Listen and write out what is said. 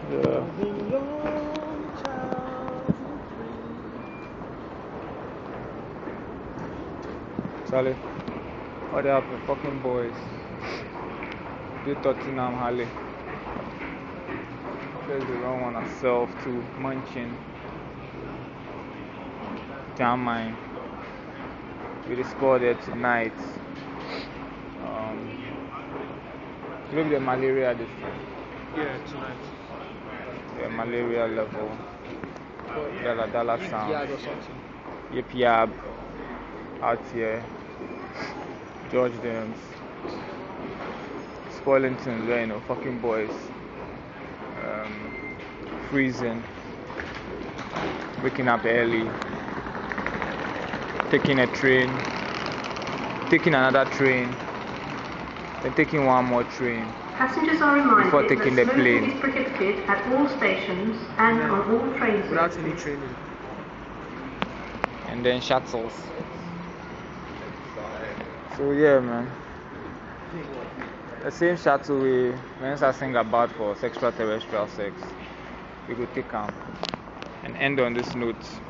Yeah. Charlie, what happened, fucking boys? Do Tottenham Hale. There's the wrong one herself to munching. Damn mine. With the score there tonight. Look the malaria this thing. Yeah, tonight. The malaria level. Dollar sound. Yeah, or something. Yip Yab out here. George Dams. Spoiling things there, you know, fucking boys. Freezing. Waking up early. Taking a train. Taking another train. Then taking one more train. Passengers are reminded Before taking that the smoking plane. is prohibited at all stations and on all trains. Without any training. And then shuttles. So yeah, man. The same shuttle we men are sing about for extraterrestrial sex. We could take and end on this note.